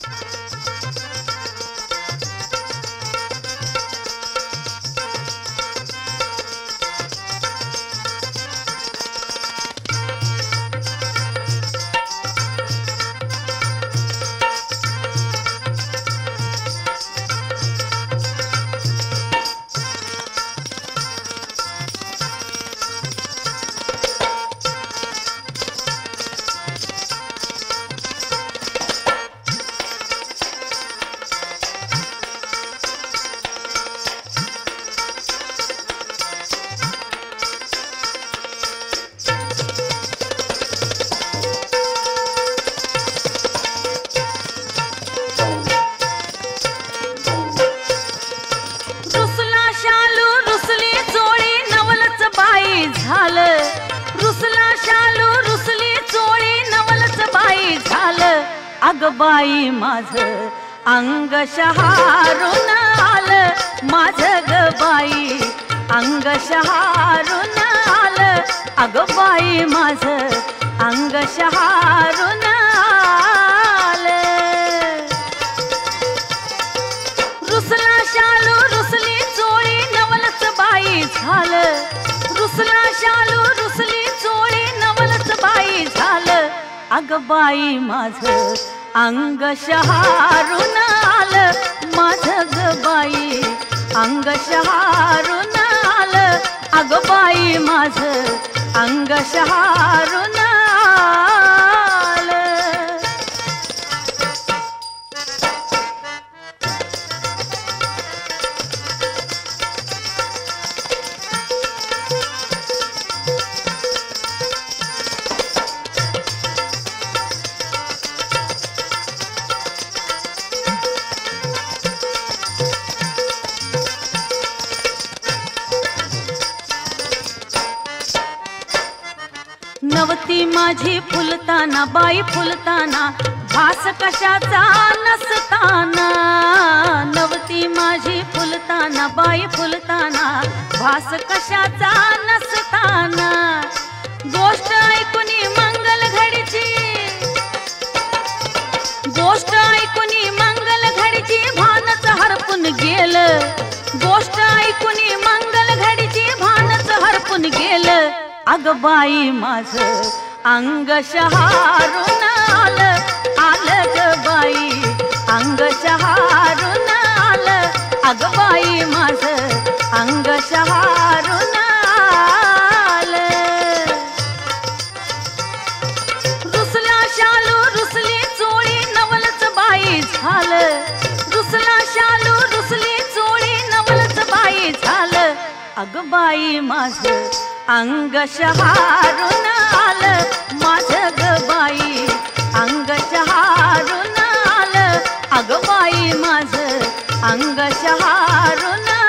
अग बाई माझं अंग शहारून आलं, माझं ग बाई अंग शहारून आलं, अग बाई माझं अंग शहारून आलं. रुसला शालू रुसली चोळी नवलच बाई झालं, रुसला शालू रुसली चोळी नवलच बाई झालं, अग बाई माझं अंग शहारून आलं, माझं ग बाई अंग शहारून आलं, अग बाई माझं अंग शहारून आलं. नवती माझी फुलताना बाई फुलताना, भास कशाचा नसताना. नवती माझी फुलताना बाई फुलताना, भास कशाचा नसताना. गोष्ट ऐकुनी मंगल घडीची, गोष्ट ऐकुनी मंगल घडीची भानच हरपून गेलं. गोष्ट ऐकुनी मंगल घडीची भानच हरपून गेलं, अग बाई माझं अंग शहारून आलं, आलं ग बाई अंग शहारून आलं, अग बाई माझं अंग शहारून आलं. रुसला शालू रुसली चोळी नवलच बाई झालं, रुसला शालू रुसली चोळी नवलच बाई झालं, अग बाई माझं अंग शहारून आलं, माझं ग बाई अंग शहारून आलं, अग बाई माझं अंग शहारून आलं.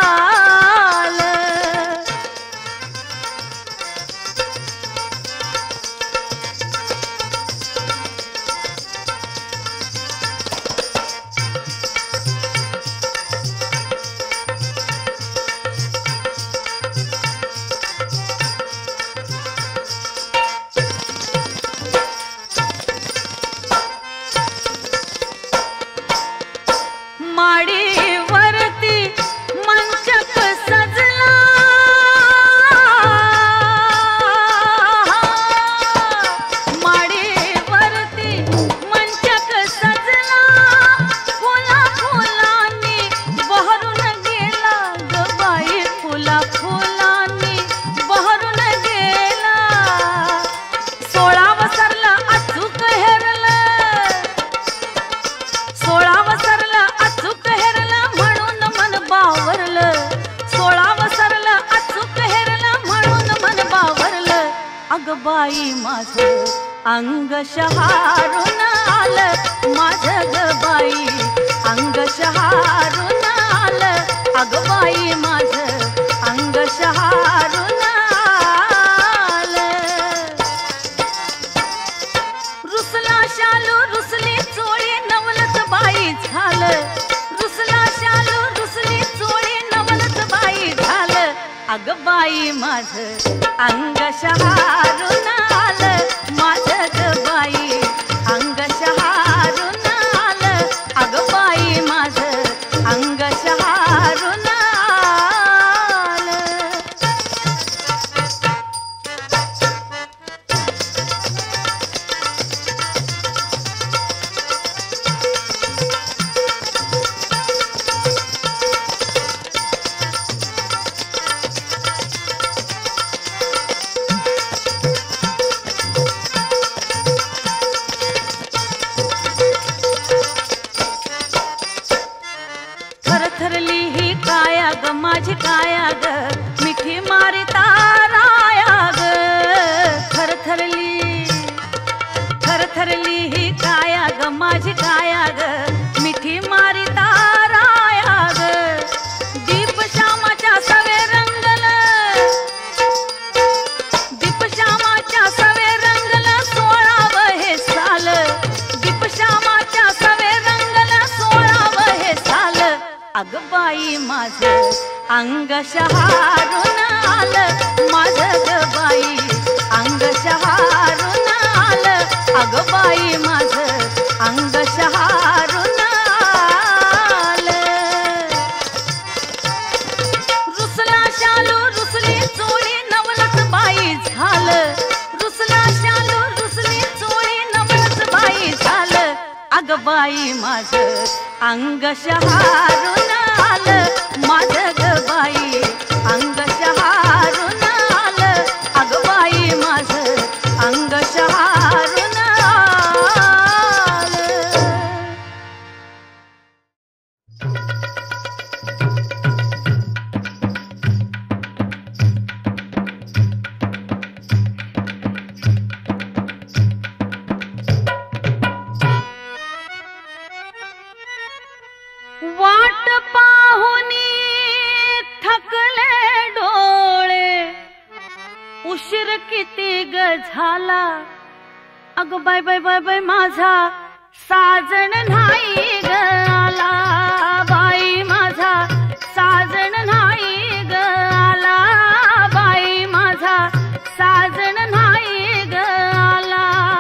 माडीवरती मंचक सजला, माडीवरती मंचक सजला, फुला फुलांनी बहरून गेला ग बाई, फुला फुलांनी बहरून गेला. 16 वसरला अचूक हेरलं, 16 वसरला अचूक हेरलं म्हणून मन बावरलं. 16 वसरलं अचूक हेरलं म्हणून मन बावरलं, अग बाई माझं अंग शहारून आलं, माझं ग बाई अंग शहारून आलं, अग बाई माझं अंग शहारून आलं. रुसला शालू रुसली चोळी नवलच बाई झालं, रुसला शालू रुसली चोळी नवलच बाई झालं, अग बाई माझं अंग शहारून आलं, माझं ग बाई अंग शहारून आलं, माझी काया ग मिठी मारिता राया ग थरथरली थरथरली ही काया ग माझी काया ग मिठी मारिता राया ग दीप श्यामाच्या सवे रंगल दीप श्यामाच्या सवे रंगल 16 हे साल दीप श्यामाच्या सवे रंगल 16 हे साल अग बाई माझं अंग शहारून आलं माझं ग बाई अंग शहारून आलं अग बाई माझं अंग शहारून आलं रुसला शालू रुसली चोळी नवलच बाई झालं रुसला शालू रुसली चोळी नवलच बाई झालं अग बाई माझं अंग शहारून आलं माझं ग बाई अंग शहारून आलं अग बाई माझं अंग शहारून आलं वाट पाहुनी थकले डोळे उशीर किती ग झाला अग बाय बाय बाय बाय माझा साजन नाही ग आला बाई माझा साजन नाही ग आला बाई माझा साजन नाही ग आला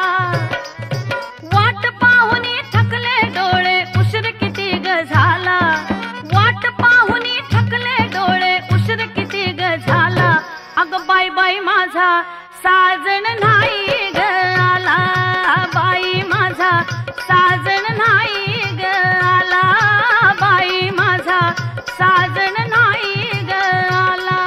वाट पाहुनी थकले डोळे उशीर किती ग झाला वाट पाहुनी थकले डोळे उशीर किती ग झाला अग बाई बाई माझा साजन नाही ग आला बाई माझा साजन नाही ग आला बाई माझा साजन नाही ग आला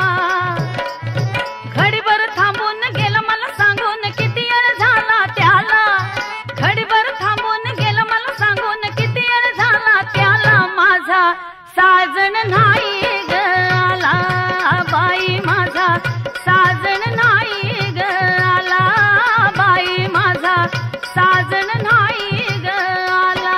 घडीभर थांबून गेला मला सांगून किती वेळ झाला त्याला घडीभर थांबून गेला मला सांगून किती वेळ झाला त्याला माझा साजन नाही ग आला बाई माझा साजन नाही ग आला बाई माझा साजन नाही ग आला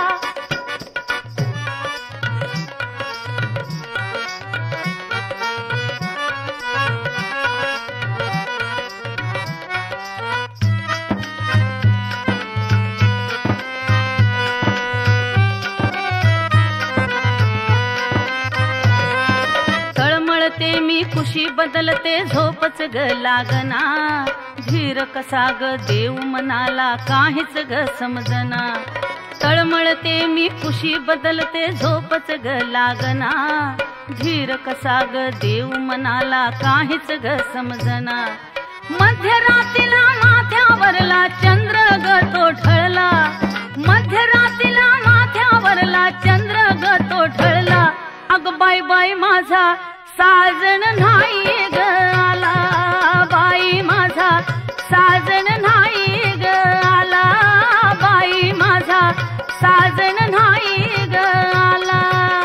तळमळते मी खुशी बदलते झोपच ग लागना धीर कसा ग देव मनाला काहीच ग समजना तळमळते मी खुशी बदलते झोपच ग लागना धीर कसा ग देव मनाला काहीच ग समजना मध्यरात्रीला माथ्यावरला चंद्र ग तो ढळला मध्यरात्रीला माथ्यावरला चंद्र ग तो ढळला अग बाई बाई माझा साजन नाही ग आला बाई माझा साजन नाही ग आला बाई माझा साजन नाही ग आला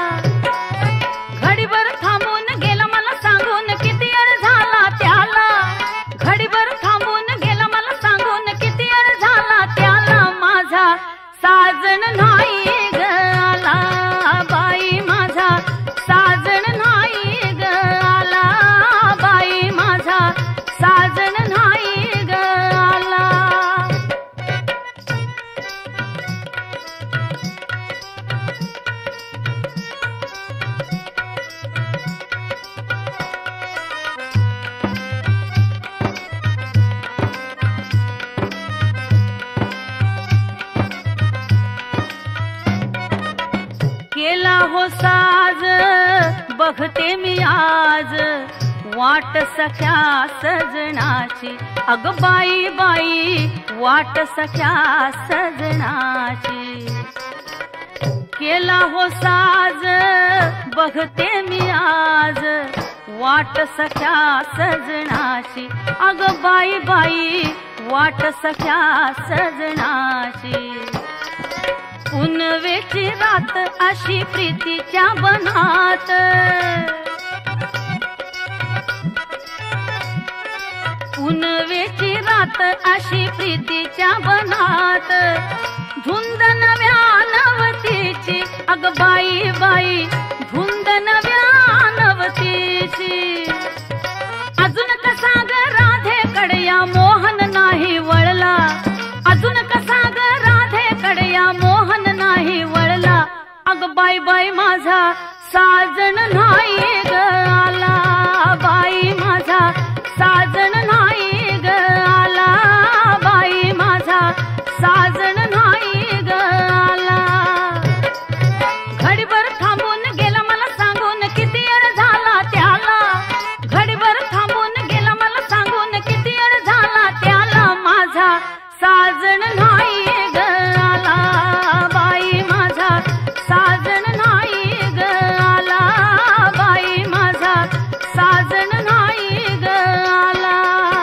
घडीभर थांबून गेला मला सांगून किती वेळ झाला त्याला घडीभर थांबून गेला मला सांगून किती वेळ झाला त्याला माझा साजन नाही ग आला बाई माझा साजन नाही ग आला बाई माझा साजन नाही ग आला केला हो साज बघते मी आज वाट सख्या सजनाची अग बाई बाई वाट सख्या सजनाची केला हो साज बघते मी आज वाट सख्या सजनाची अग बाई बाई वाट सख्या सजनाची पुनवेची रात अशी प्रीतीच्या बनात पुनवेची रात अशी प्रीतीच्या बनात धुंद नव्या नवतीची अग बाई बाई धुंद नव्या नवतीची अजून कसा ग राधेकडे या मोहन नाही वळला अजून कसा ग राधेकडे या मोहन नाही वळला अग बाई बाई माझा साजन नाही ग आला बाई माझा साजन नाही ग आला बाई माझा साजन नाही ग आला घडीभर थांबून गेला मला सांगून किती अड झाला त्याला घडीभर थांबून गेला मला सांगून किती अड झाला त्याला माझा साजन नाही ग आला बाई माझा साजन नाही ग आला बाई माझा साजन नाही ग आला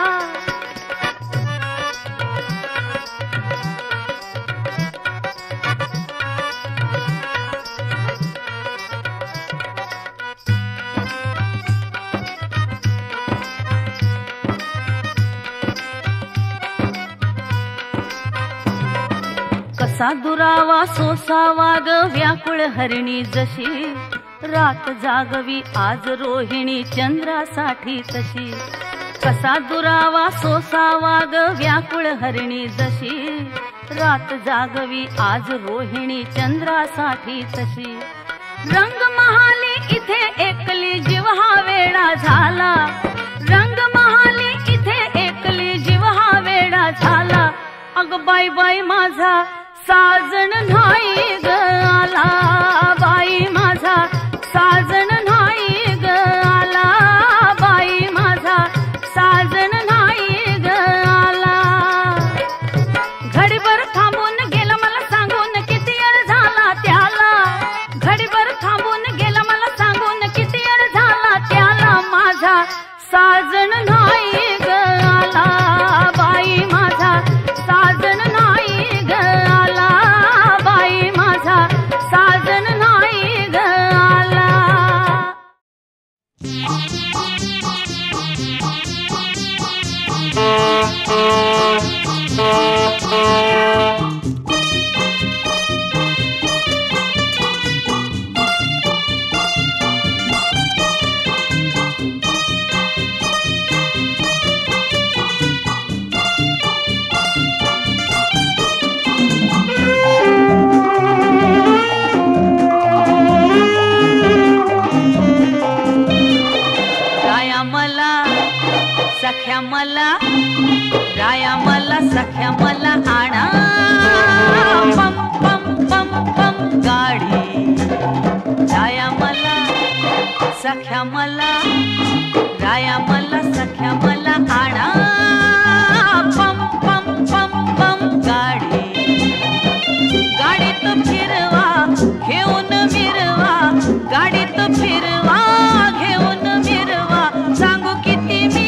कसा दुरावा सोसावा ग व्याकुळ हरिणी जशी रात जागवी आज रोहिणी चंद्रासाठी तशी कसा दुरावा सोसावा ग व्याकुळ हरिणी जशी रात जागवी आज रोहिणी चंद्रासाठी तशी रंग महाली इथे एकली जीव हा वेडा झाला रंग महाली इथे एकली जीव हा वेडा झाला अग बाई बाई माझा साजन नाही ग आला बाई माझा साजन नाही ग आला बाई माझा साजन नाही ग आला घडीभर थांबून गेला मला सांगून किती अड झाला त्याला घडीभर थांबून गेला मला सांगून किती अड झाला त्याला माझा साजन नाही ग आला बाई माझा साजन नाही ग आला बाई माझा साजन नाही ग आला सख्या मला राया मला सख्या मला आणा पम पम पम पम गाडी राया मला सख्या मला राया मला सख्या मला आणा पम पम पम पम गाडी गाडीत फिरवा घेऊन मिरवा गाडीत फिरवा घेऊन मिरवा सांगू किती मी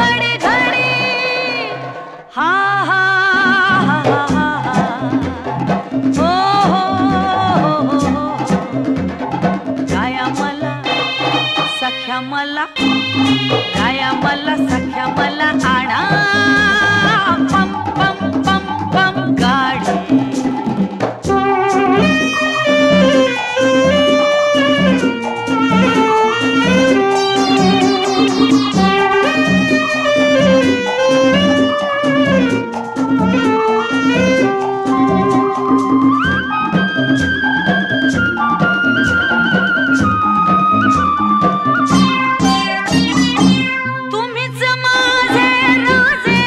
हा हा हा हा हो हो गाया मला सख्या मला गाया मला सख्या मला आणा पम पम पम पम गाडी तुम्हीच माझे राजे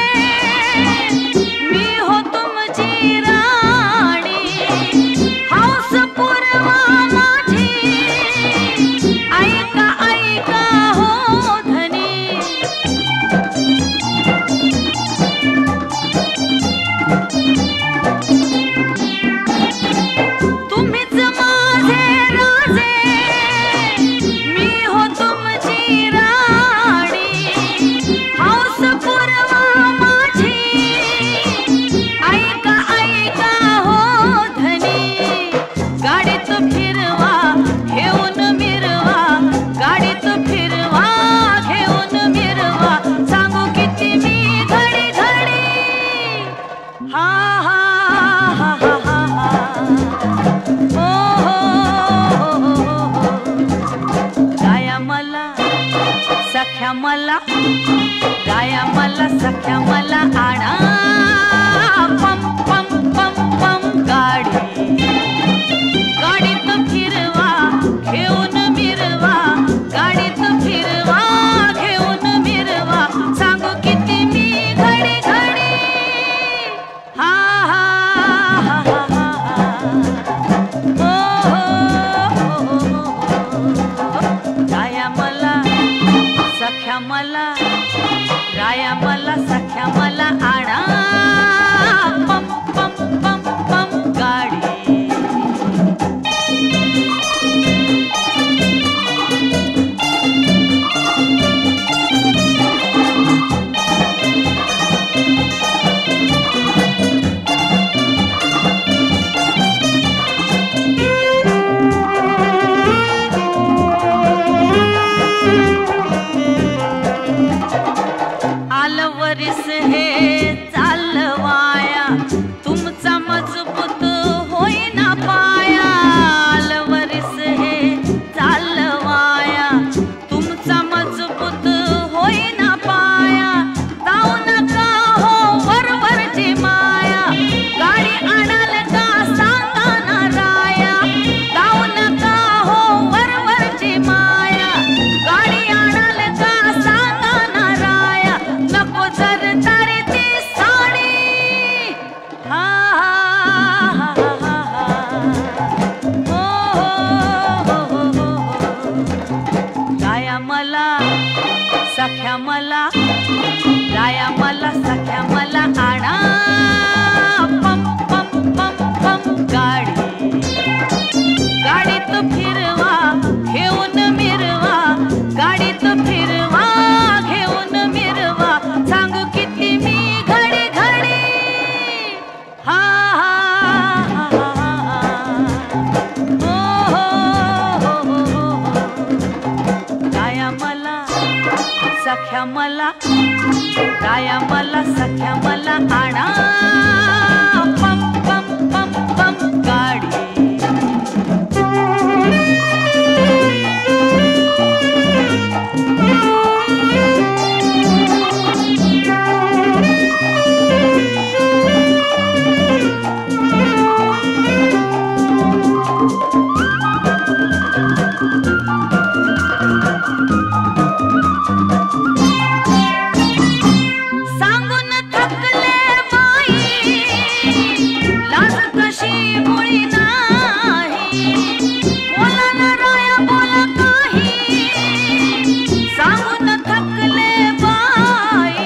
सख्या मला गाया मला सख्या मला आणा पम पम पम पम गाडी गाडीत फिरवा घेऊन मिरवा गाडीत फिरवा घेऊन मिरवा सांगू किती मी घडी घडी हा हा हा हा गाया मला सख्या मला गाया मला सख्या मला आणा पम पम पम पम गाडी आलवरीस हे चालवाया तुमचा मजबूत होईना पाया आलवरीस हे चालवाया तुमचा मजबूत होईना पाया जाऊ नका हो वरवरची माया गाडी आणाल का सांगा ना राया जाऊ नका हो वरवरची माया गाडी आणाल का सांगा ना राया नको जर तारी ती साडी हा हा हा हो गाया मला सख्या मला गाया मला सख्या मला आणा पम पम पम पम गाडी गाडीत फिरवा घेऊन मिरवा गाडीत फिरवा घेऊन मिरवा सांगू किती मी घडी घडी हा हा गाया मला सख्या मला गाया मला सख्या मला आणा पम पम पम पम गाडी सांगून थकले बाई लाज कशी मुळी नाही बोला ना राया बोला काही सांगून थकले बाई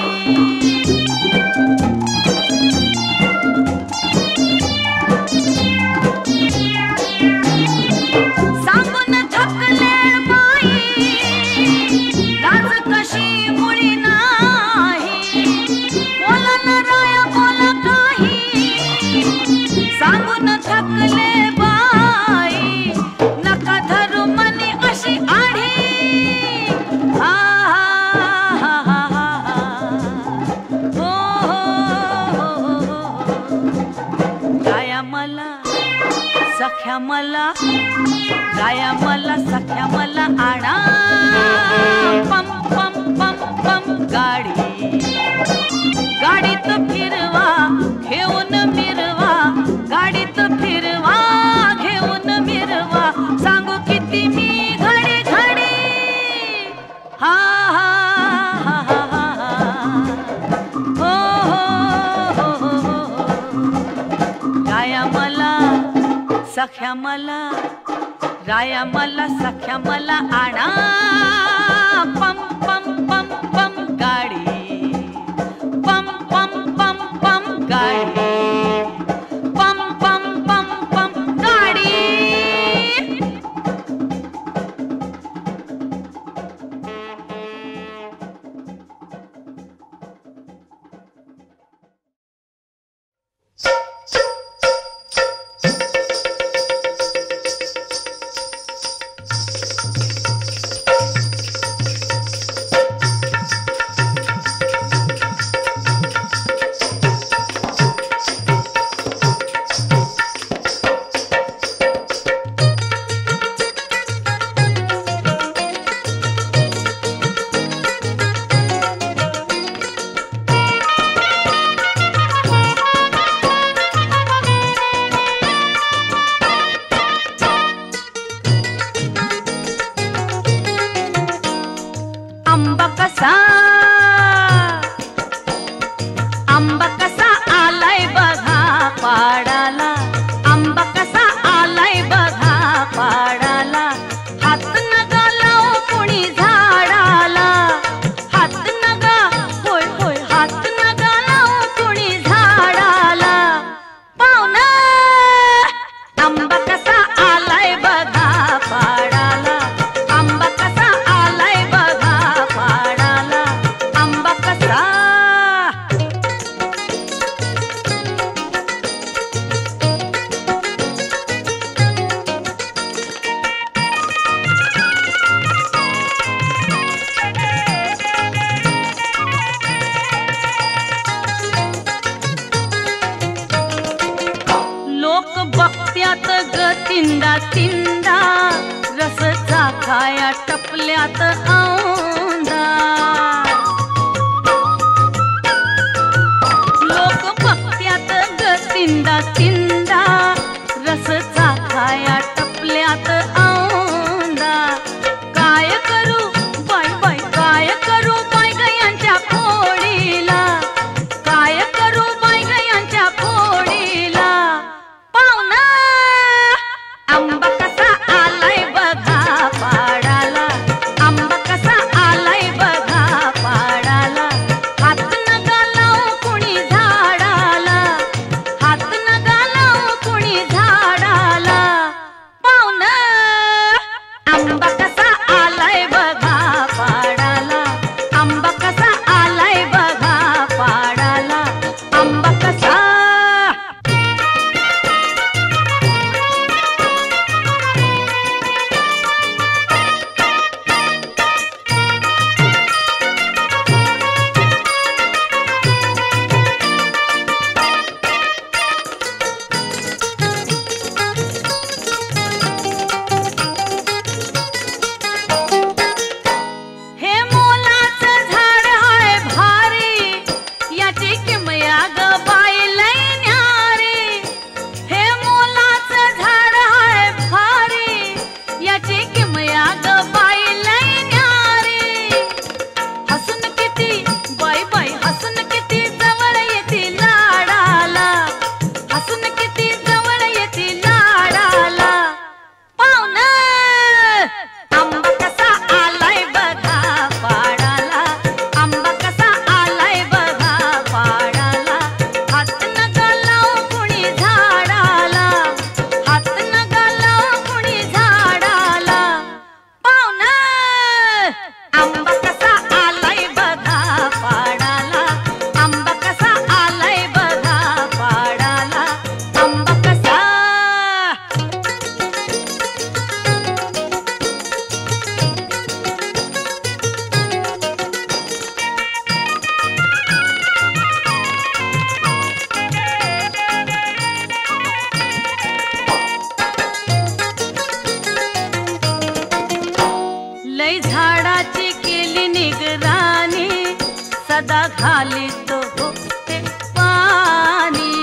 सांगून थकले बाई लाज कशी मुळी नाही बोला ना राया बोला काही सांगून थकले बाई नका धरू मनी अशी आढी हा हा हा हा गाया मला सख्या मला गाया मला सख्या मला आणा पम पम पम पम गाडी गाडीत फिरवा घेऊन मिरवा गाडीत फिरवा घेऊन मिरवा सांगू किती मी घडी घडी हा हा हा हो गाया मला सख्या मला गाया मला सख्या मला आणा पम पम पम पम गाडी पम पम पम पम गाडी पम पम पम पम गाडी तिंदा रस चाखाया टपल्यात औंदा लोक बघत्यात ग तिंदा तिंदा रस चाखाया टपल्यात औंदा काय करू बाय बाय काय करू बाय गयांच्या खोडीला काय करू बाय गयांच्या खोडीला पाहुणा आंबा कसा आलाय बघा पाडाला आंबा कसा आलाय बघा पाडाला हात नका लावू कुणी झाडाला हात नका लावू कुणी झाडाला पाहुणा आंबा कसा आलाय बघा पाडाला आंबा कसा आलाय बघा पाडाला आंबा कसा हे मोलाचं झाड हाय भारी याची किमया ग बाई लय न्यारी हे मोलाचं झाड हाय भारी याची किमया ग बाई लय न्यारी हसून किती बाई बाई हसून किती जवळ येते लाडाला हसून किती जवळ येते लाडाला पाहुणा आंबा कसा आलाय बघा पाडाला आंबा कसा आलाय बघा पाडाला हात नका लावू कुणी झाडाला हात नका लावू कुणी झाडाला पाहुणा आंबा कसा आलाय बघा पाडाला आंबा कसा आलाय बघा पाडाला आंबा कसा लय झाडाची केली निगराणी सदा घालीत होते पाणी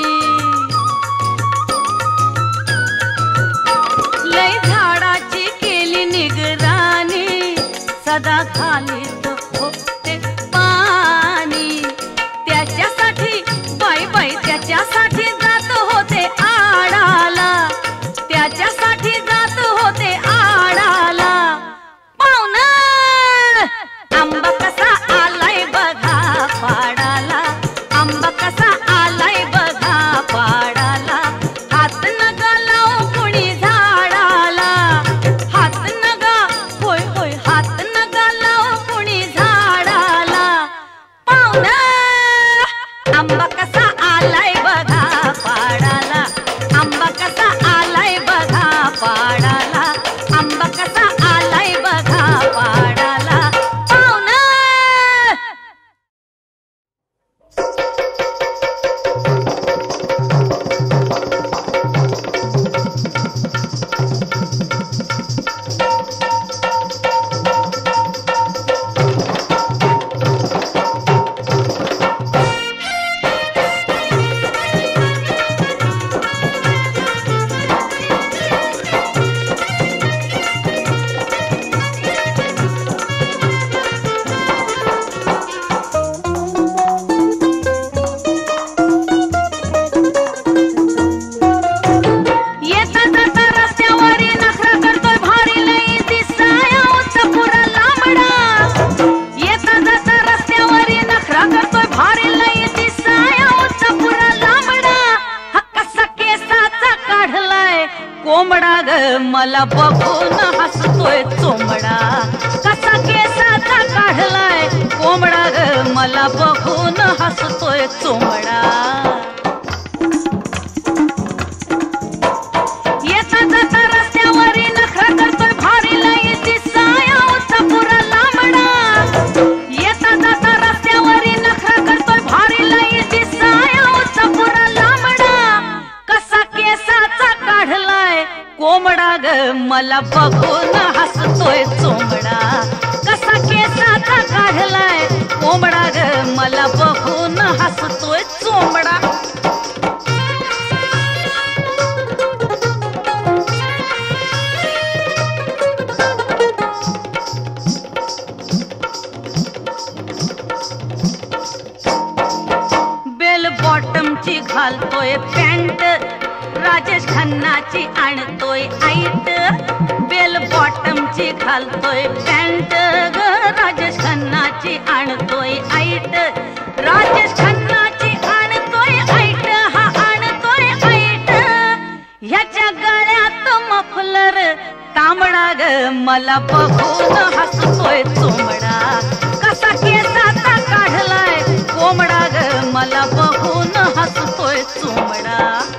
लय झाडाची केली निगराणी सदा घालीत होते पाणी त्याच्यासाठी बाई बाई त्याच्यासाठी जात होते आडाला त्याच्यासाठी जात होते आडाला पाहुणा आंबा कसा आलाय बघा पाडाला आंबा कसा आलाय बघा पाडाला हात नका लावू कुणी झाडाला हात नका होय होय हात नका लावू कुणी झाडाला पाहुणा आंबा कसा आलाय बघा पाडाला आंबा कसा आलाय बघा पाडाला आंबा कसा आलाय बघा पाडाला पाहुणा येता जाता रस्त्यावरी नखरा करतोय भारी लई दिसाया उंचपुरा लांबडा येता जाता रस्त्यावरी नखरा करतोय भारी लई दिसाया उंचपुरा लांबडा हा कसा केसाचा काढलाय कोंबडा ग मला बघून हसतोय चोंबडा कसा केसाचा काढलाय कोंबडा ग मला बघून हसतोय चोंबडा येता जाता रस्त्यावरी नखरा करतोय भारी लई दिसाया उंचपुरा लांबडा येता जाता रस्त्यावरी नखरा करतोय भारी लई दिसाया उंचपुरा लांबडा कसा केसाचा काढलाय कोंबडा ग मला बघून हसतोय चोमडा कसा केसाचा काढलाय कोंबडा ग मला बघून हसतोय चोमडा बेल बॉटमची घालतोय पॅन्ट राजेश खन्नाची आणतोय आईट बेल बॉटमची घालतोय पॅन्ट ग राजेश खन्नाची आणतोय आईट राजेश खन्नाची आणतोय आईट हा आणतोय आईट ह्याच्या गळ्यात मफलर तांबडा ग मला बघून हसतोय चोमडा कसा केसाचा काढलाय कोंबडा ग मला बघून हसतोय चोमडा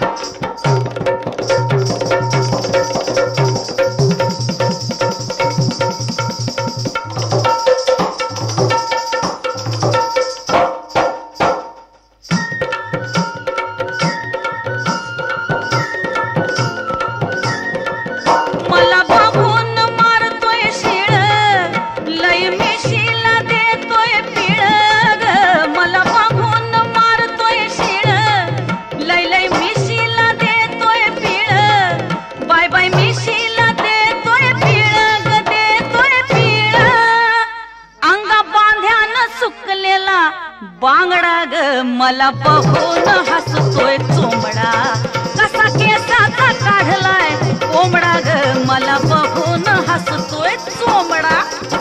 बांगडा ग मला बघून हसतोय चोमडा कसा केसाचा काढलाय कोंबडा ग मला बघून हसतोय चोमडा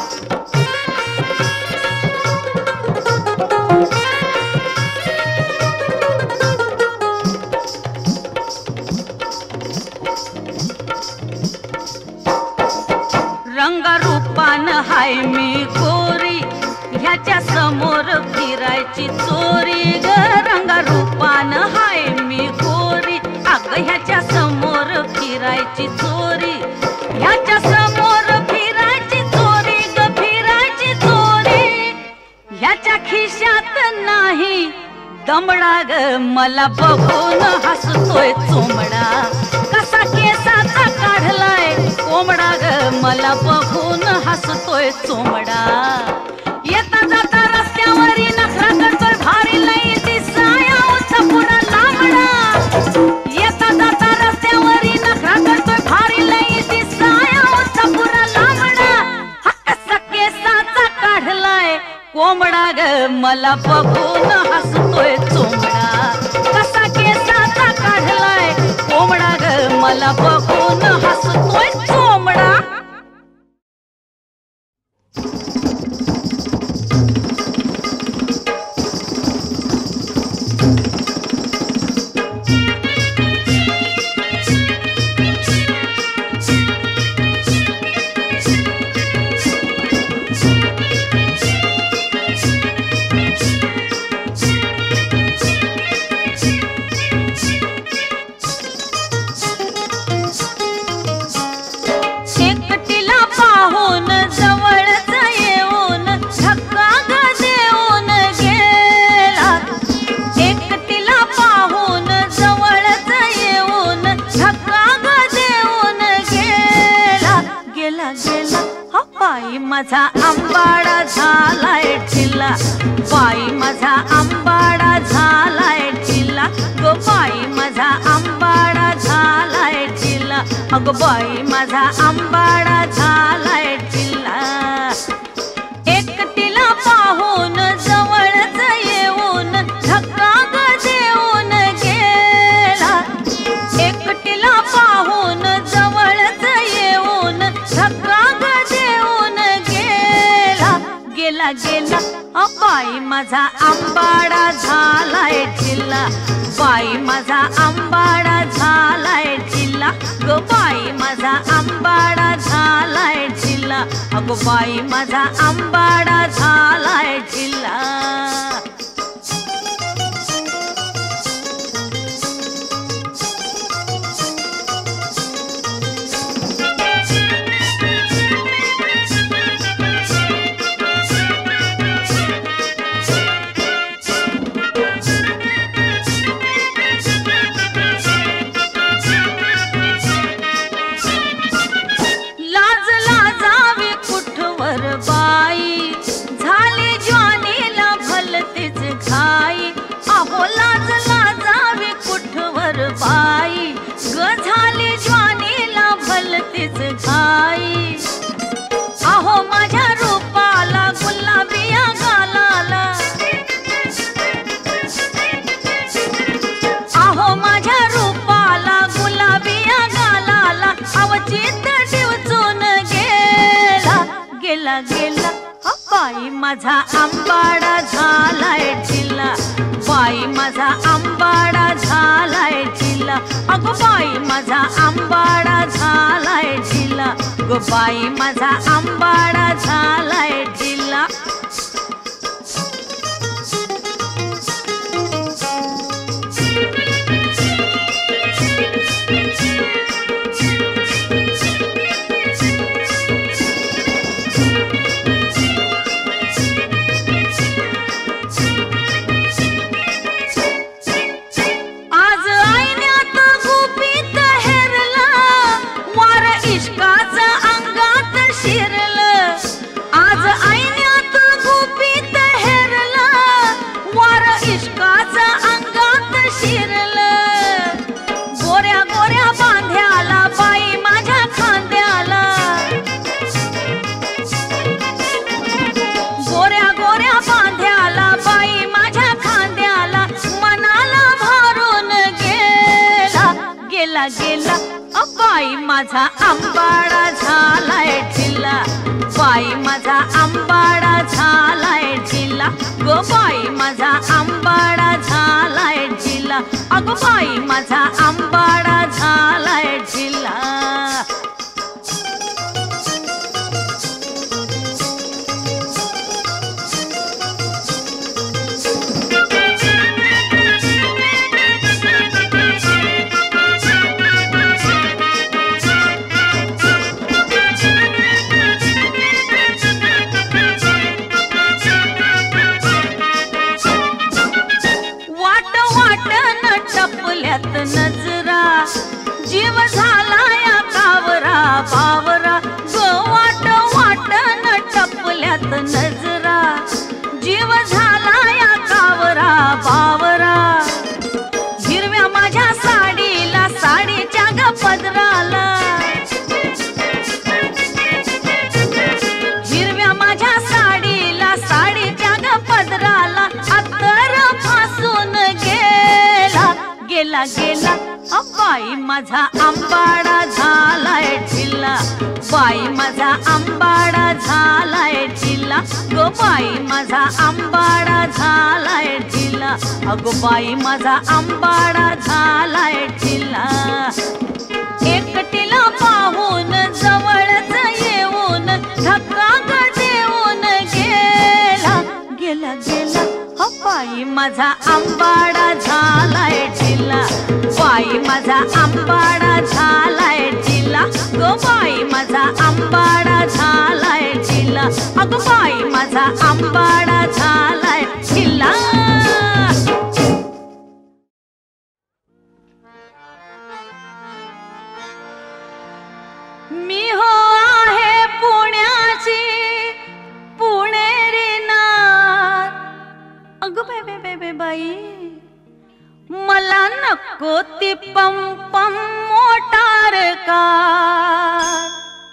रंगारूपान हाय मी गोरी ह्याच्या समोर फिरायची चोरी ग रंगारूपान हाय मी गोरी अग ह्याच्या समोर फिरायची चोरी ह्याच्या समोर फिरायची चोरी ग फिरायची चोरी ह्याच्या खिशात नाही दमडा ग मला बघून हसतोय चोमडा कसा केसाचा काढलाय कोंबडा ग मला बघून हसतोय चोमडा येता जाता रस्त्यावरी नखरा करतोय भारी लई दिसाया उचपुरा लांबडा येता जाता रस्त्यावरी नखरा करतोय भारी लई दिसाया उचपुरा लांबडा कसा केसाचा काढलाय कोंबडा ग मला बघून हसतोय चोमडा कसा केसाचा काढलाय कोंबडा ग मला बघून हसतोय चोमडा माझा आंबाडा झालाय ढिला बाई माझा आंबाडा झालाय ढिला गो बाई माझा आंबाडा झालाय ढिला अगो बाई माझा आंबाडा झालाय ढिला एकटीला पाहून जवळच येऊन धक्का ग देऊन गेला एकटीला पाहून जवळच येऊन धक्का ग देऊन गेला गेला बाई माझा आंबाडा झालाय ढिला बाई माझा आंबाडा झालाय ढिला ग बाई माझा आंबाडा झालाय ढिला अगो बाई माझा आंबाडा झालाय ढिला अवचित डिवचून गेला गेला गेला बाई माझा आंबाडा झालाय चिल्ला बाई माझा आंबाडा झालाय चिल्ला अगो बाई माझा आंबाडा झालाय चिल्ला गो बाई माझा आंबाडा झालाय चिल्ला गेला बाई माझा आंबाडा झालाय चिल्ला बाई माझा आंबाडा झालाय चिल्ला गो बाई माझा आंबाडा झालाय चिल्ला अगो बाई माझा आंबाडा झालाय चिल्ला नजरा जीव झाला या कावरा बावरा गो वाट वाटन टपल्यात नजरा जीव झाला या कावरा बावरा हिरव्या माझ्या साडीला साडीच्या ग पदराला हिरव्या माझ्या साडीला साडीच्या ग पदराला अत्तर फासून गेला गेला बाई माझा आंबाडा झालाय चिल्ला बाई माझा आंबाडा झालाय चिल्ला गो बाई माझा आंबाडा झालाय चिल्ला अगो बाई माझा आंबाडा झालाय चिल्ला एकटीला पाहून जवळच येऊन धक्का ग देऊन गेला गेला गेला बाई माझा आंबाडा झालाय चिल्ला बाई माझा आंबाडा झालाय चिल्ला गो बाई माझा आंबाडा झालाय चिल्ला अगो बाई माझा आंबाडा झालाय चिल्ला मी हो आहे पुण्याची पुणेरी नार अगो बे बाई मला नको ती पम पम मोटार कार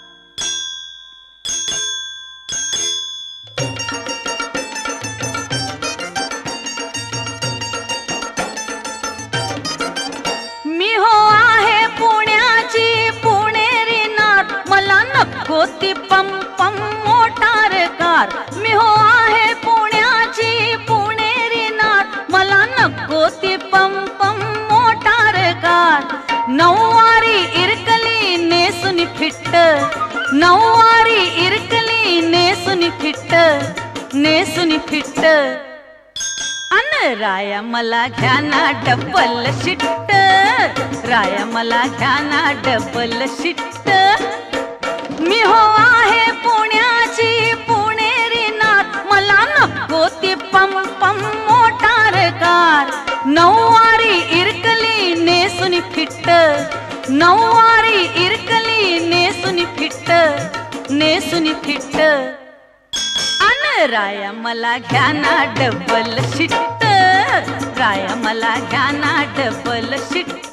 मी हो आहे पुण्याची पुणेरी नार मला नको ती पम पम मोटार कार मी हो आहे पुण्याची पुणेरी नार मला नको ती पम पम मोटार कार नऊवारी इरकली नेसुनी फिट्ट नऊवारी इरकली नेसुनी फिट्ट अन राया मला घ्या ना डबल शिट्ट राया मला घ्या ना डबल शिट्ट मी हो आहे पुण्याची पुणेरी नार मला नको ती पम पम मोटार कार नऊवारी इरकली नेसुनी फिट्ट नऊवारी इरकली नेसुनी फिट्ट अन राया मला घ्या ना डबल शिट्ट राया मला घ्या ना डबल शिट्ट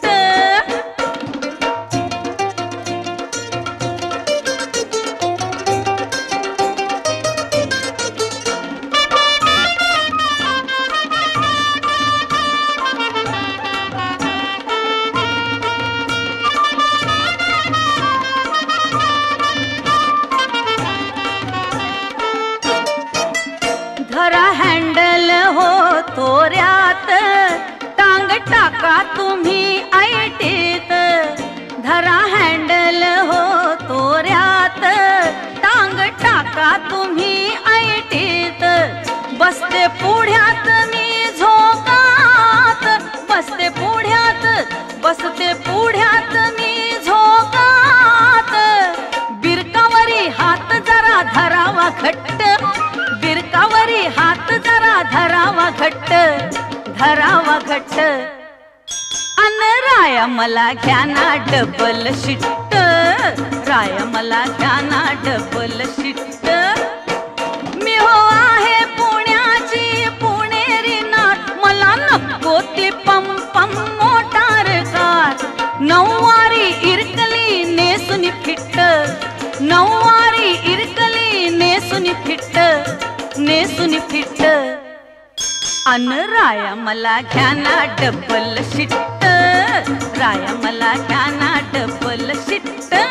धरावा घट्ट, बिरकावरी हात जरा धरावा घट्ट, धरावा घट्ट. अन राया मला घ्या ना डबल शिट्ट, राया मला घ्या ना डबल शिट्ट. मी हो आहे पुण्याची पुणेरी नाट, मला नको ती पम पम मोटार कार. नऊवारी इरकली नेसुनी फिट्ट, नऊवारी इरकली नेसुनी फिट्ट, नेसुनी फिट्ट. अन राया मला घ्या ना डबल शिट्ट, राया मला घ्या ना डबल शिट्ट.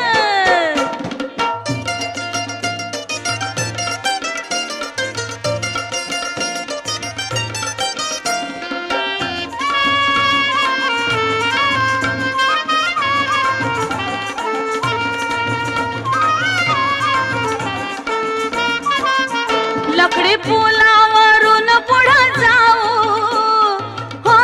लकडी पुलावरून पुढं जाऊ हो,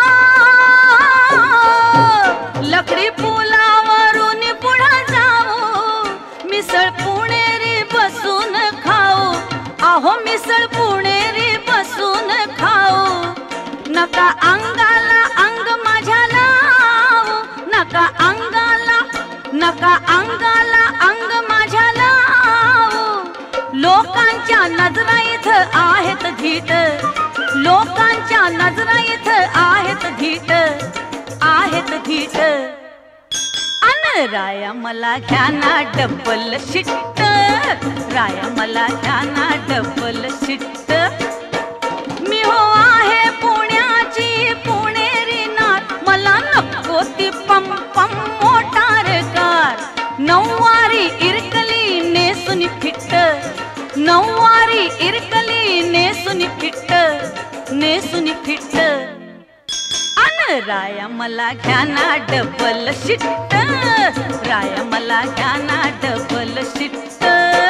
लकडी पुलावरून पुढं जाऊ. मिसळ पुणेरी बसून खाऊ, अहो मिसळ पुणेरी बसून खाऊ. नका अंगाला अंग माझ्या लावू, नका अंगाला, नका अंगाला अंग माझ्या लावू. लोकांच्या नजरा इथं आहेत धीट, लोकांच्या नजरा इथं आहेत धीट, आहेत धीट. अन राया मला घ्या ना डबल शिट्ट, राया मला घ्या ना डबल शिट्ट. मी हो आहे पुण्याची पुणेरी नाट, मला नको ती पम पम मोटार कार. नऊवारी इरकली नेसुनी फिट्ट, नऊवारी इरकली नेसुनी फिट्ट, नेसुनी फिट्ट. अन राया मला घ्या ना डबल शिट्ट, राया मला घ्या ना डबल शिट्ट.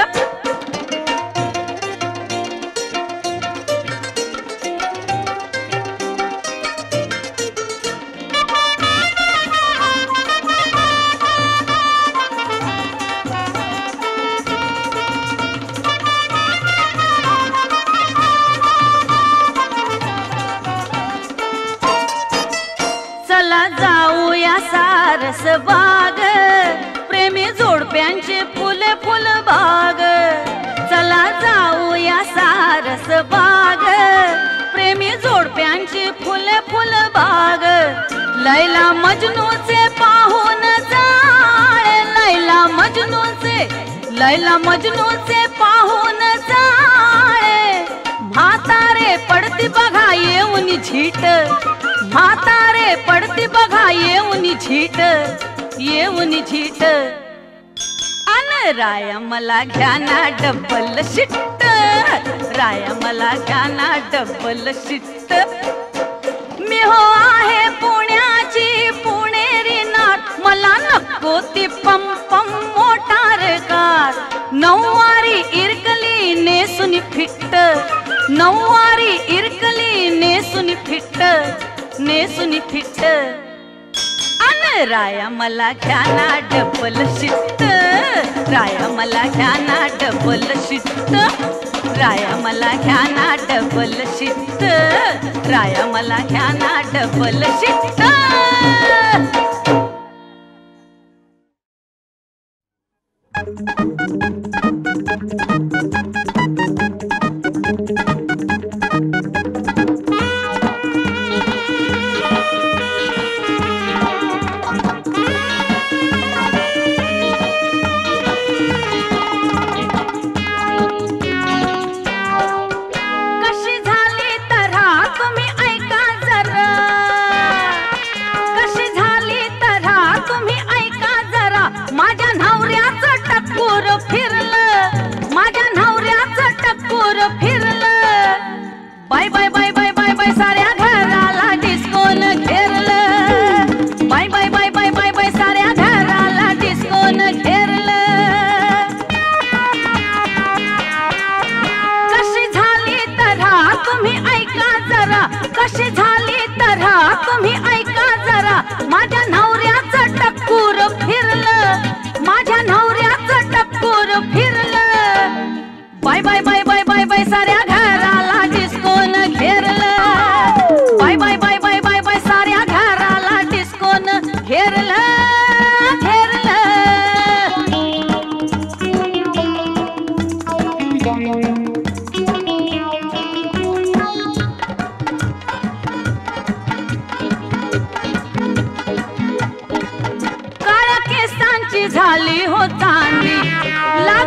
चला जाऊया सारस बाग, प्रेमी जोडप्यांचे फुले फुल बाग. चला जाऊया सारस बाग, प्रेमी जोडप्यांचे फुले फुल बाग. लैला मजनूचे पाहून जाळे, लैला मजनूचे, लैला मजनूचे पाहून जाळे. म्हातारे पडती बघा येऊन झीट, म्हातारे पडती बघा येऊन झीट, येऊन झीट. अन राया मला घ्या ना डबल शिट्ट, राया मला घ्या ना डबल शिट्ट. मी हो आहे पुण्याची पुणेरी नाट, मला नको ती पम पम मोटार कार. नऊवारी इरकली नेसुनी फिट्ट, नऊवारी इरकली नेसुनी फिट्ट, नेसुनी फिट्ट. अन राया मला घ्या ना डबल शिट्ट, राया मला घ्या ना डबल शिट्ट, राया मला घ्या ना डबल शिट्ट, राया मला घ्या ना डबल शिट्ट. माझ्या नवऱ्याचं टक्कर फिरलं, माझ्या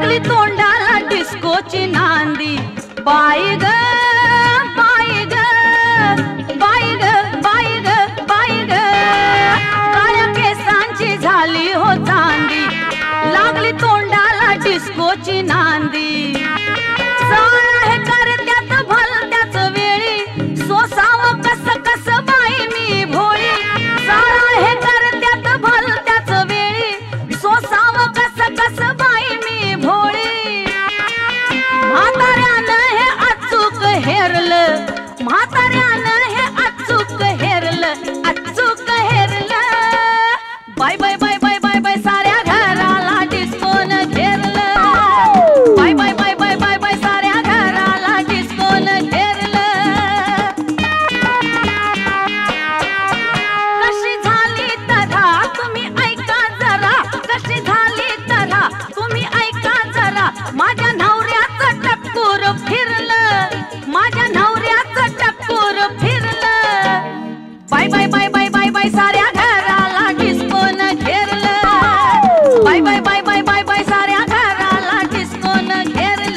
लागली तोंडाला डिस्कोची नांदी. बाई ग बाई ग बाई ग बाई ग बाई ग काळ्या केसांची झाली हो चांदी. लागली तोंडाला डिस्कोची नांदी. जाळ हे करत्यात भलत्याच वेळी सोसावं कस कस बाई मी भोळी. जाळ हे करत्यात भलत्याच वेळी सोसावं कस कस बाई मी भोळी. म्हाताऱ्यानं हे अचूक हेरलं, म्हाताऱ्यानं हे अचूक हेरलं, अचूक हेरलं. Bye bye bye bye bye bye साऱ्या घराला डिस्कोन घेरलं. Bye bye bye bye bye bye साऱ्या घराला डिस्कोन घेरलं. कशी झाली तरा तुम्ही ऐका जरा, कशी झाली तरा तुम्ही ऐका जरा. माझ्या नवऱ्याचं टक्कर फिरलं, माझ्या नवऱ्याचं टक्कर फिरलं. Bye bye bye bye bye bye साऱ्या घराला डिस्कोन घेरलं. Bye bye bye bye bye bye साऱ्या घराला डिस्कोन घेरलं.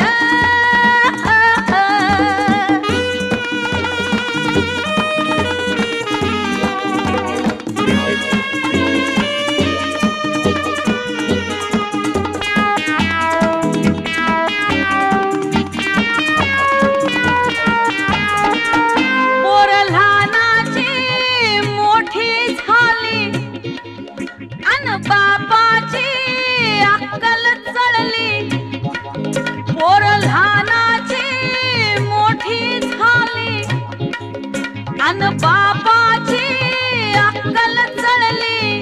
पोर लहानाची मोठी झाली अन बापाची अक्कल चढली. पोर लहानाची मोठी झाली अन बापाची अक्कल चढली.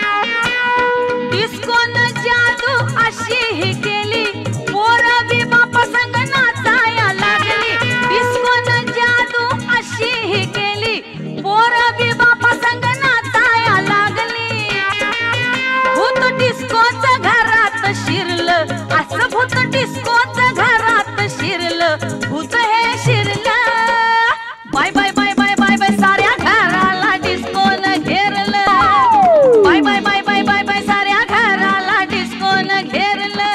डिस्कोन जादू अशी ही केली पोर बी बाप संग नाचाया लागली. डिस्कोन जादू अशी ही केली पोर बी बाप संग नाचाया लागली. भूत डिस्कोच घरात शिरलं, असं भूत डिस्कोच घरात शिरलं, भूत हे शिरलं. Bye bye bye bye bye bye साऱ्या घराला डिस्कोन घेरलं. Bye bye bye bye bye bye साऱ्या घराला डिस्कोन घेरलं.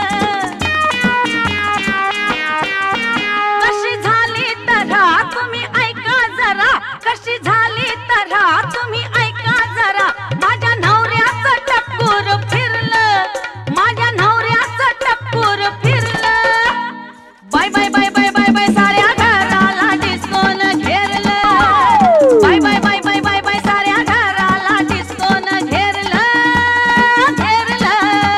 कशी झाली तरा तुम्ही ऐका जरा, कशी झाली तरा तुम्ही ऐका जरा. माझ्या नवऱ्याचं टक्कर फिरलं, माझ्या नवऱ्याचं टक्कर फिरलं. Bye bye bye bye bye bye साऱ्या घराला डिस्कोन घेरलं. Bye bye bye bye bye bye साऱ्या घराला डिस्कोन घेरलं घेरलं.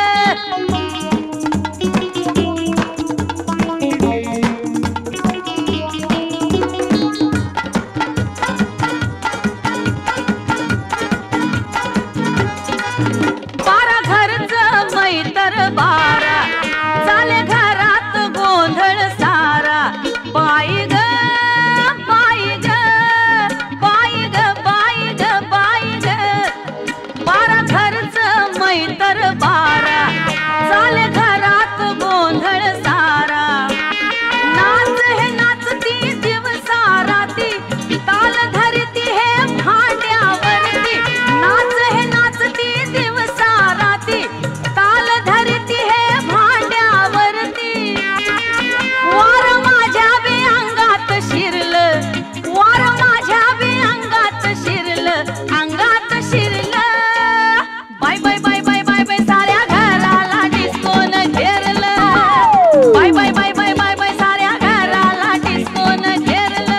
बारा घरचं मैतर बारा झाले घरात गोंधळ सारा. बाई ग बाई ग बाई ग बाई ग बाई ग बारा घरचं मैतर बारा झाले घरात गोंधळ सारा. नाच हे नाचती दिवसा राती ताल धरती हे भांड्यावरती. नाच हे नाचती दिवसा राती ताल धरती हे भांड्यावरती. वार माझ्या बी अंगात शिरलं, वार माझ्या बी अंगात शिरलं, अंगात शिरलं. Bye bye bye bye bye bye साऱ्या घराला डिस्कोन घेरलं. Bye bye bye bye bye bye साऱ्या घराला डिस्कोन घेरलं.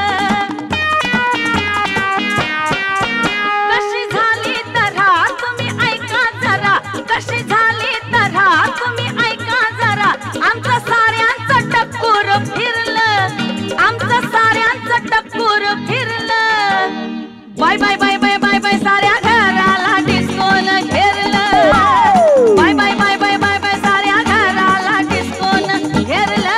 कशी झाली तरा तुम्ही ऐका जरा, कशी झाली तरा तुम्ही ऐका जरा. आमचं साऱ्यांचं टक्कर फिरलं, आमचं साऱ्यांचं टक्कर फिरलं. Bye bye bye bye bye bye साऱ्या घराला डिस्कोन घेरलं. Bye bye bye bye bye bye साऱ्या घराला डिस्कोन घेरलं.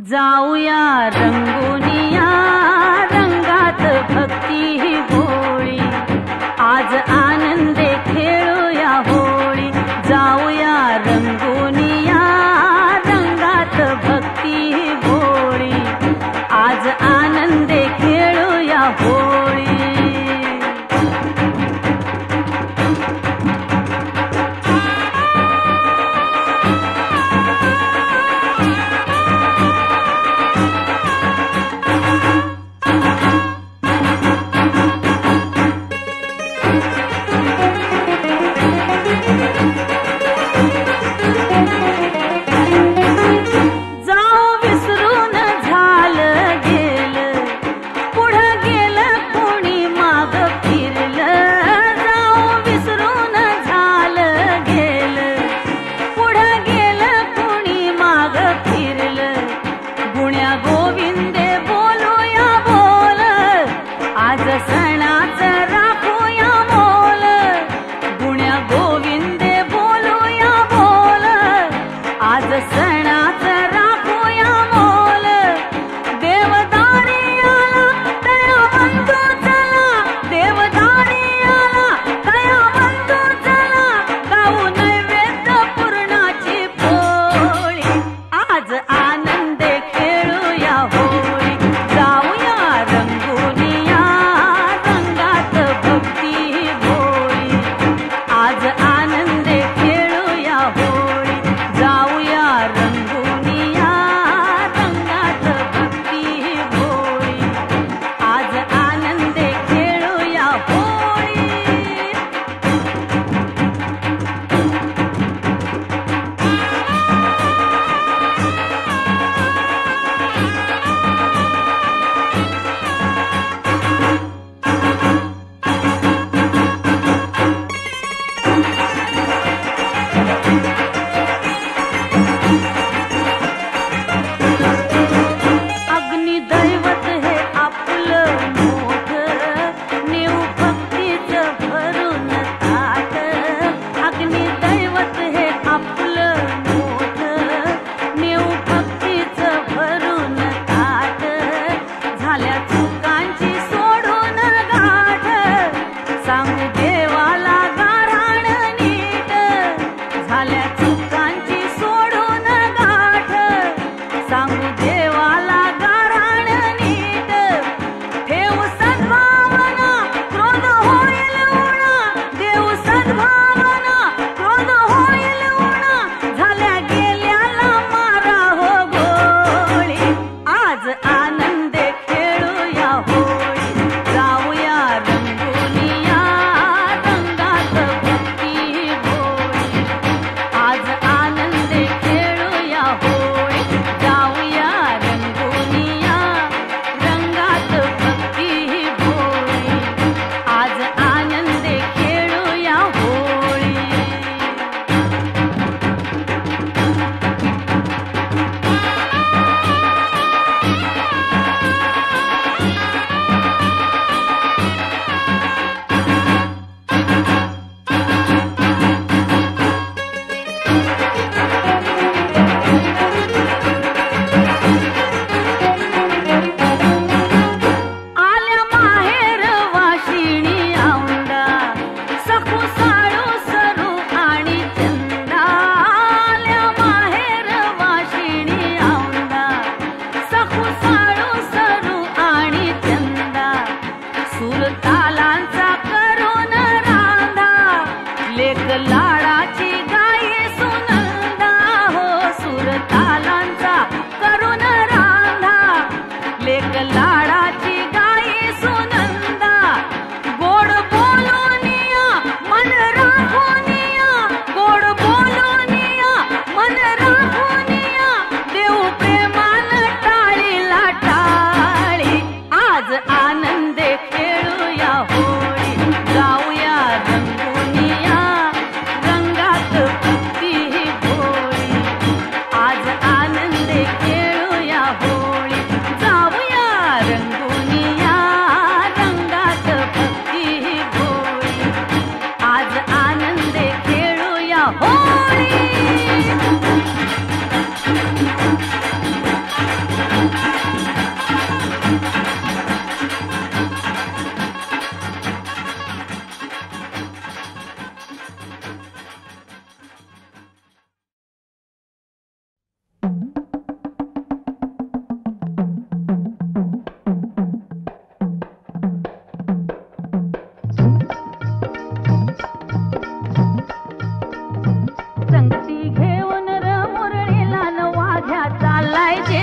जाऊया रंगोनिया रंगात भक्ती ही होळी, आज आनंदे खेळूया होळी. जाऊया रंगोनिया रंगात भक्ती ही होळी, आज आनंदे खेळूया होळी.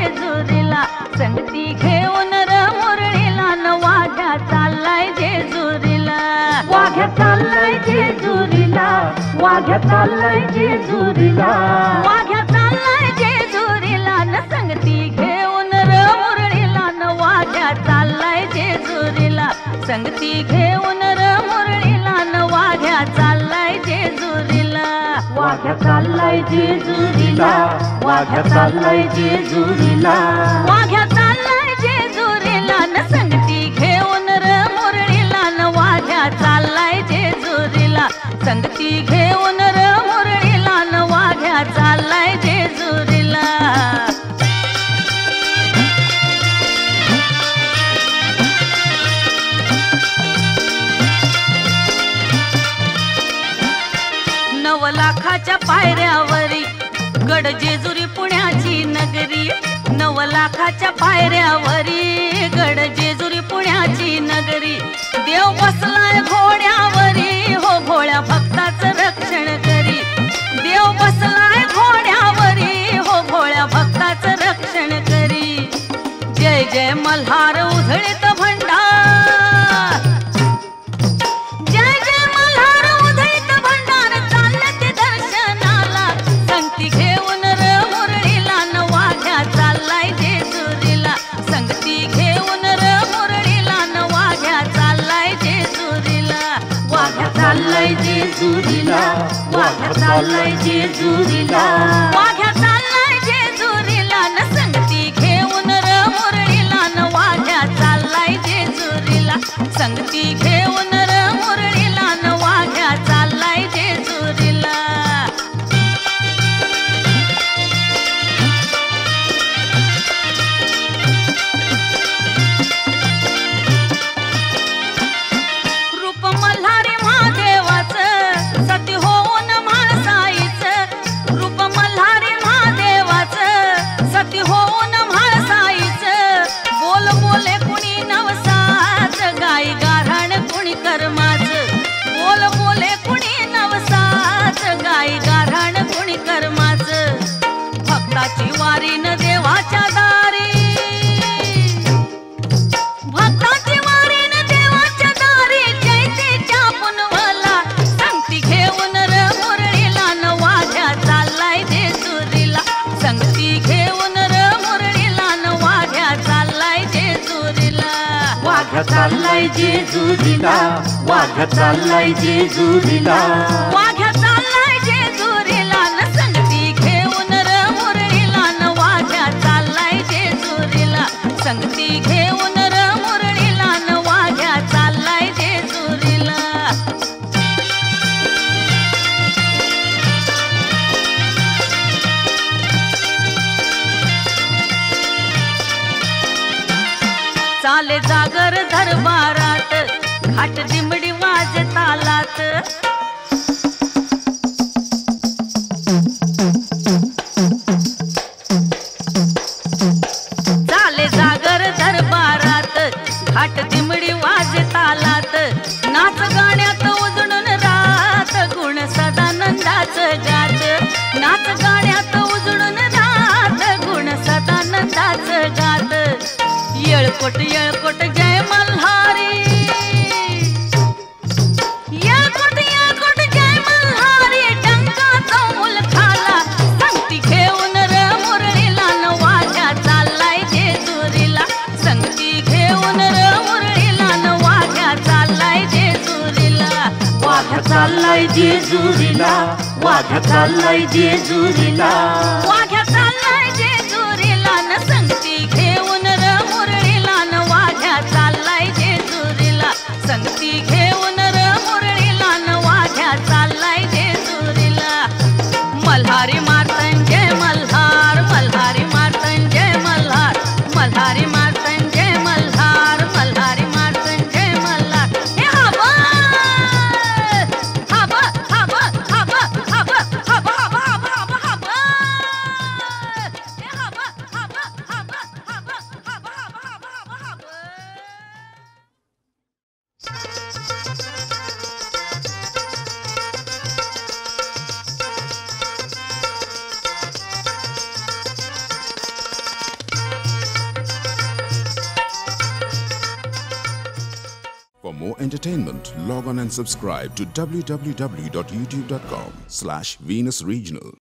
जेजुरीला संगती घेऊन र मुरळीला न वाघ्या चाललाय जेजुरीला वाघ्या चाललाय जेजुरीला वाघ्या चाललाय जेजुरीला वाघ्या चाललाय जेजुरीला न संगती घेऊन र मुरळीला न वाघ्या चाललाय जेजुरीला संगती घेऊन र मुरळीला न वाघ्या चाललाय जेजुरीला वाघ्या चाललाय जेजुरीला वाघ्या चाललाय जेजुरीला वाघ्या चाललाय जेजुरीला न संगती घेऊन र मुरळीला न वाघ्या चाललाय जेजुरीला संगती घेऊन र मुरळीला न वाघ्या चाललाय जेजुरीला नव लाखाच्या पायऱ्यावरी गड जेजुरी पुण्याची नगरी 9 लाखाच्या पायऱ्यावरी गड जेजुरी पुण्याची नगरी देव बसलाय घोड्यावरी हो भोळ्या भक्ताचं रक्षण करी देव बसलाय घोड्यावरी हो भोळ्या भक्ताचं रक्षण करी जय जय मल्हार उधळीत भंडार जय जय मल्हार उधळीत भंडार चालत दर्शनाला संगती घेऊन र मुरळीला न वाघ्या चाललाय जेजुरीला संगती घेऊन र मुरळीला न वाघ्या चाललाय जेजुरीला वाघ्या चाललाय जेजुरीला वाघ्या चाललाय जेजुरीला वाघ्या चाललाय जेजुरीला न संगती घेऊन र मुरळीला न वाघ्या चाललाय जेजुरीला संगती घेऊन र मुरळीला न वाघ्या चाललाय जेजुरीला रूप मल्हारी महादेवाचं सती होऊन म्हाळसाईचं रूप मल्हारी महादेवाचं सती होऊन म्हाळसाईचं बोल बोले कुणी नवसाच गाई गाऱ्हाण कुणी कर्माचं बोल बोले कुणी नवसाच गाई गाऱ्हाण कुणी कर्माचं भक्ताची वारी न देवाच्या दारी भक्ताची वारी न देवाच्या दारी जयतेच्या पुनवला संगती घेऊन र मुरळीला न वाघ्या चाललाय जेजुरीला संगती घेऊन र मुरळीला न वाघ्या चाललाय जेजुरीला वाघ्या चाललाय जेजुरीला वाघ्या चाललाय जेजुरीला वाघ्या चाललाय जेजुरीला न संगती घेऊन र मुरळीला न वाघ्या चाललाय जेजुरीला संगती घेऊन र मुरळीला न वाघ्या चाललाय जेजुरीला चाले जागर दरबारात घाट दिमडी वाज तालात चाले जागर दरबारात घाट दिमडी वाज तालात नाच गाण्यात उजळून रात गुण सदानंदाचं गात नाच गाण्यात उजळून रात गुण सदानंदाचं गात येळकोट येळकोट जय मल्हारी येळकोट येळकोट जय मल्हारी डंकाचा मूल खाला संगती घेऊन र मुरळीला न वाघ्या चाललाय जेजुरीला संगती घेऊन र मुरळीला न वाघ्या चाललाय जेजुरीला वाघ्या चाललाय जेजुरीला वाघ्या चाललाय जेजुरीला वाघ्या चाललाय जेजुरीला न संगती घेऊन र मुरळीला न वाघ्या चाललाय जेजुरीला संगती घेऊन र मुरळीला न वाघ्या चाललाय जेजुरीला मल्हारी मार्तंजय मल्हार मल्हारी मार्तंजय मल्हार मल्हारी मार्तंजय मल्हार मल्हारी मार्तंजय मल्हार हे हबा हबा हबा हबा हबा हबा हबा हबा हबा For more entertainment, log on and subscribe to www.youtube.com/Venus Regional.